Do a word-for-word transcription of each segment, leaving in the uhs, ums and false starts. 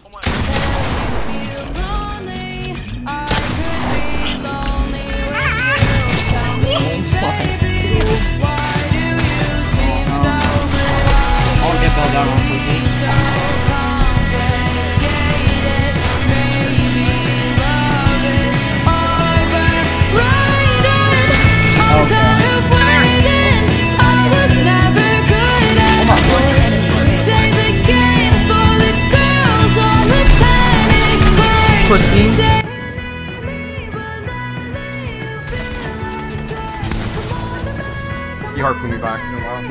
I'll get all down on pussy. Pussy. You harpooned me by accident, wow.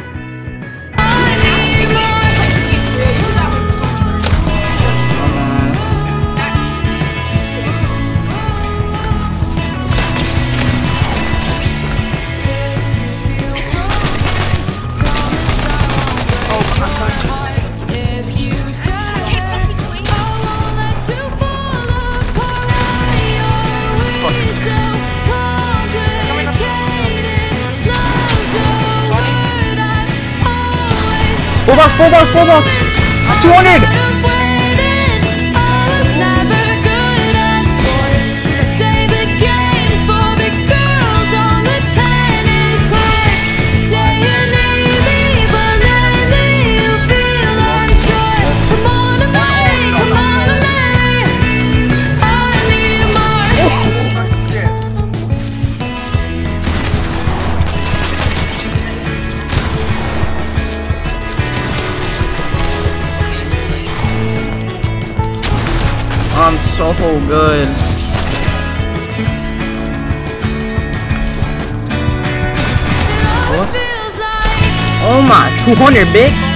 Full box, full box, full box! two hundred! I'm so good. What? Oh my, two hundred big.